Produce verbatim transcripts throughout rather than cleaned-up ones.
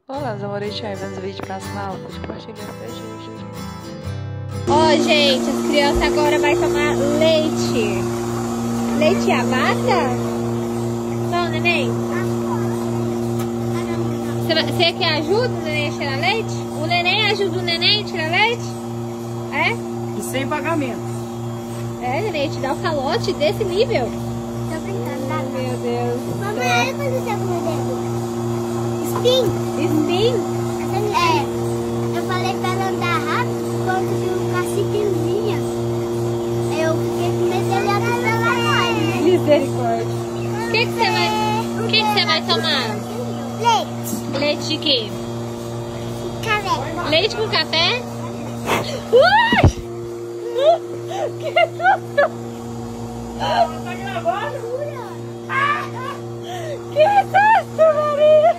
Olá, eu vou deixar vendo vídeo pra assinar, compartilhar pra gente. Ó, oh, gente, as crianças agora vão tomar leite. Leite a vaca? Não, neném? Você que ajuda o neném a tirar leite? O neném ajuda o neném a tirar leite? É? E sem pagamento. É, neném, te dá o calote desse nível? Tô brincando, tá? Meu Deus. Mamãe, olha quando você com dedo. Spin. Spin? É. Eu falei pra ela andar rápido quando viu o caciquezinha. Eu fiquei com medo dele atropelar. Misericórdia. O que que você vai, o que que você vai tomar? Leite. Leite de quê? Café. Leite com café? Ui! Que susto! Tá gravando? Que susto, Maria!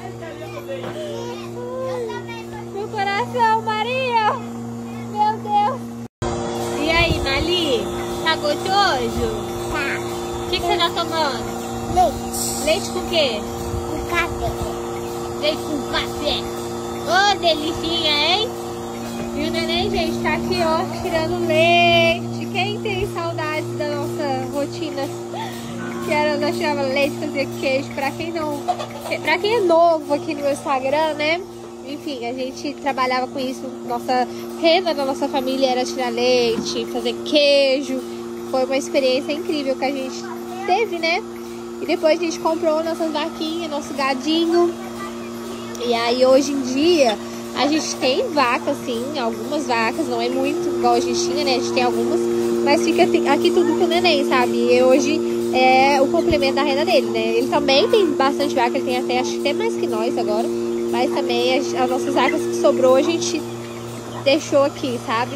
Meu coração, Maria! Meu Deus! E aí, Mali? Tá gostoso? Tá. O que, que você tá tomando? Leite. Leite com o quê? Com café. Leite com café. Ô, delicinha, hein? E o neném, gente, tá aqui, ó, tirando leite. Quem tem saudade da nossa rotina? Que era, nós tirava leite, fazia queijo. Pra quem não... Pra quem é novo aqui no meu Instagram, né? Enfim, a gente trabalhava com isso. Nossa renda da nossa família era tirar leite, fazer queijo. Foi uma experiência incrível que a gente teve, né? E depois a gente comprou nossas vaquinhas, nosso gadinho. E aí, hoje em dia, a gente tem vaca, sim. Algumas vacas, não é muito igual a gente tinha, né? A gente tem algumas. Mas fica aqui tudo com o neném, sabe? E hoje é o complemento da renda dele, né? Ele também tem bastante vaca, ele tem até, acho que até mais que nós agora. Mas também as, as nossas vacas que sobrou, a gente deixou aqui, sabe?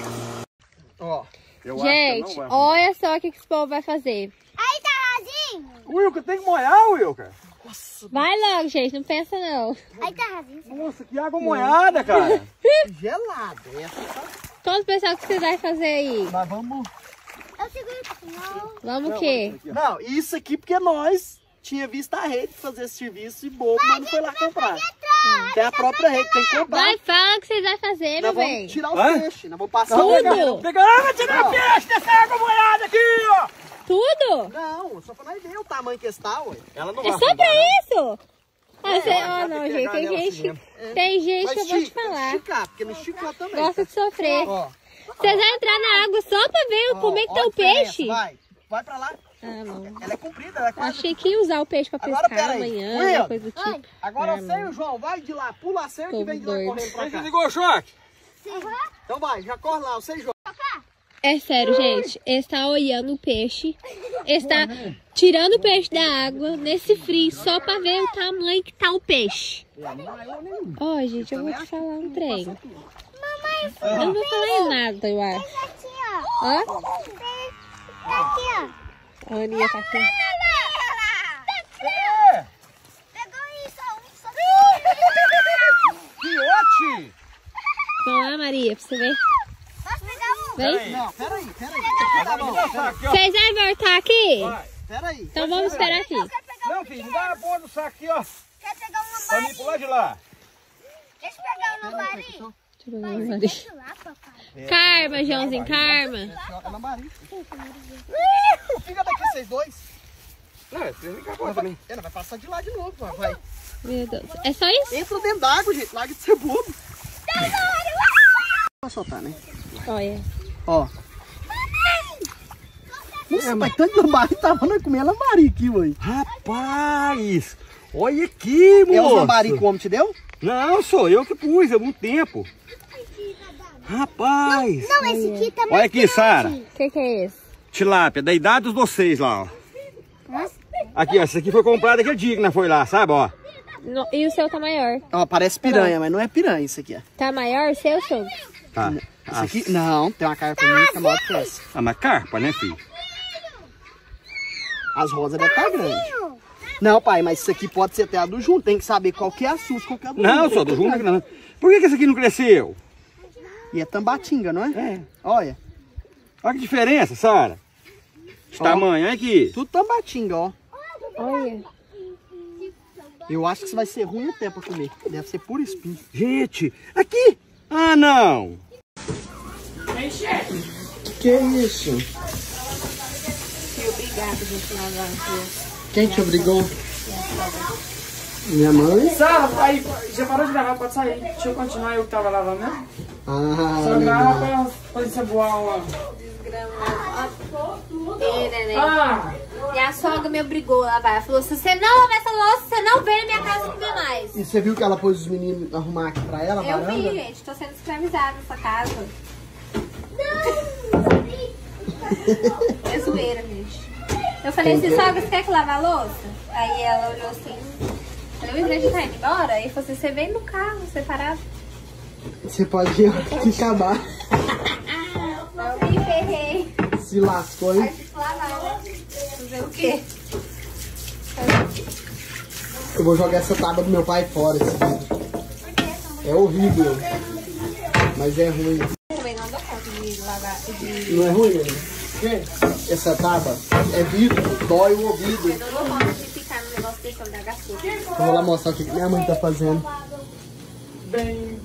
Ó, eu gente, acho que não vai. olha só o que esse povo vai fazer. Aí tá rasinho. Wilker, tem que molhar, Wilker. Nossa, Vai logo, gente, não pensa não. Aí tá rasinho. nossa, que água molhada, cara. Gelada. Essa tá... Todo o pessoal que vocês vão fazer aí? Mas vamos... Eu seguro o final. Vamos o Não, quê? aqui, não, isso aqui porque nós tinha visto a rede fazer esse serviço e bobo, mas não foi lá comprar. Tem a própria rede, tem que comprar. Vai, fala o que vocês vão fazer, meu Nós vamos bem. tirar o Hã? peixe, nós vamos passar Tudo? o pegando. Pega, ah, vai tirar peixe dessa água molhada aqui, ó. Tudo? Não, só pra nós ver o tamanho que está, ué. Ela não É vai só afundar, pra não. isso? Ah, você... ela oh, vai não, ter que gente, pegar tem nela gente, assim mesmo. tem gente que Vai eu vou te esti- falar. esticar, porque não esticou também. Gosta de sofrer. Ó, Vocês vão entrar na água só pra ver ó, como é que ó tá a o diferença, peixe? Vai, vai pra lá. Ah, não. Ela é comprida, ela é quase... Achei que ia usar o peixe pra Agora, pescar peraí. amanhã, Will, né, coisa do tipo. Agora Ah, eu sei, o João, vai de lá, pula a cerca Tô e vem de lá doido. correndo pra Você cá. ligou o choque? Então vai, já corre lá, eu sei, João. É sério, gente. Ele está olhando o peixe. Ele está tirando o peixe da água nesse frio só pra ver o tamanho que tá o peixe. Ó, gente, eu vou te falar um trem. Mamãe, Eu não vou falar em nada, eu acho. tá aqui, ó. Hã? Tá aqui, ó. A Aninha tá aqui. É, Pegou isso, ó. Um só. Piote! Vamos lá, Maria, pra você ver. Posso pegar um? Vem. Não, peraí, peraí. Tá bom, peraí. Aqui, ó. Vocês vão voltar aqui? Vai. Peraí. Então vamos esperar aqui. Quer pegar um? Não, filho, dá a porra do saco aqui, ó. Quer pegar uma Pra mim varinha? pular de lá. Deixa eu pegar uma varinha. Deixa eu ver, Maria. Deixa eu lá, papai. Karma, Joãozinho, karma. Ela Maria. Fica daqui vocês dois. Não, você vem cá fora também. Ela vai passar de lá de novo, vai. vai. Meu Deus. É só isso? Entra dentro d'água, gente. Larga de ser bobo. Vai soltar, né? Olha. Ó. Nossa, mas tanto lambari tava nós comendo lambari aqui, ué. Rapaz, olha aqui, moço. É os lambari que o homem te deu? Não, sou eu que pus há muito tempo. Rapaz. Não, esse aqui também. Olha aqui, Sara. O que, que é esse? Tilápia, da idade dos vocês lá, ó. Aqui, ó, essa aqui foi comprada aquele dia que nós foi lá, sabe, ó. No- e o seu tá maior? Ó, parece piranha, mas não é piranha isso aqui, ó. Tá maior o seu, seu? Tá. Esse aqui, não, tem uma carpa minha que é maior que essa. Ah, mas carpa, né, filho? As rosas devem estar grandes. Não, pai, mas isso aqui pode ser até a do Júnior. Tem que saber qual que é a sua, qual que é a do Não, só do Júnior não. Por que que esse aqui não cresceu? E é tambatinga, não é? É. Olha, Olha que diferença, Sara. De Ó. tamanho, olha aqui. tudo tambatinga, ó. Olha. Eu acho que isso vai ser ruim até pra comer. Deve ser puro espinho. Gente, aqui! Ah, não! Vem, chefe. Que é isso? Fui obrigada a gente lavar a louça. Quem te obrigou? Minha mãe? Sara, aí, já parou de gravar? Pode sair. Deixa eu continuar, eu que tava lavando, né? Ah, Só legal. grava pra ensaboar uma... Ei, neném. Ah! Minha sogra me obrigou a lavar. Ela falou, se você não lavar essa louça, você não vem na minha casa nunca mais. E você viu que ela pôs os meninos arrumar aqui pra ela, a Eu varanda? vi, gente. Tô sendo escravizada nessa casa. É zoeira, gente. Eu falei assim, sogra, você quer que lave a louça? Aí ela olhou assim. Falei, o André já tá indo embora? Aí falou assim, você vem no carro, separado. Você pode ir acabar. Não me ferrei. Se lascou, Aí hein? tive que lavar, né? Fazer o quê? Eu vou jogar essa tábua do meu pai fora, esse vídeo. É horrível. Mas é ruim. Também não dou conta de lavar. De... Não é ruim, né? Essa tábua é vidro, dói o ouvido. Eu não dou conta de ficar no negócio desse, eu me agaçou. Eu vou lá mostrar o que minha mãe tá fazendo. Bem...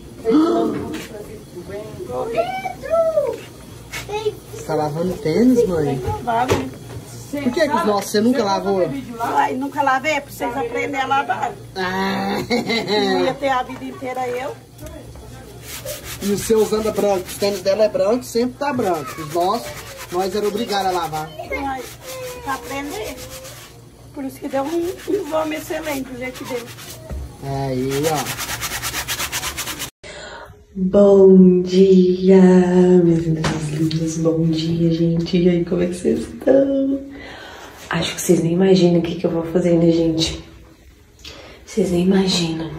Você tá lavando tênis, mãe? Por que que os nossos você nunca lavou? Ai, nunca lavei, pra vocês aprenderem a lavar. Ah. Não ia ter a vida inteira eu. E os seus anda branco, os tênis dela é branco, sempre tá branco. Os nossos, nós era obrigados a lavar. Ai, pra aprender. Por isso que deu um, um homem excelente, o jeito que deu. Aí, ó. Bom dia, minhas lindas lindas, bom dia, gente. E aí, como é que vocês estão? Acho que vocês nem imaginam o que, que eu vou fazer, né, gente? Vocês nem imaginam.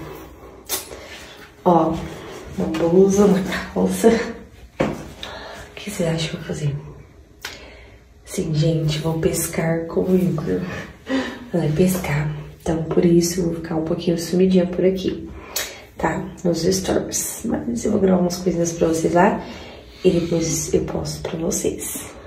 Ó, uma blusa, uma calça. O que vocês acham que eu vou fazer? Sim, gente, vou pescar com o Igor. Vai pescar. Então, por isso, eu vou ficar um pouquinho sumidinha por aqui. Tá? Nos stories. Mas eu vou gravar umas coisinhas pra vocês lá. E depois eu posto pra vocês.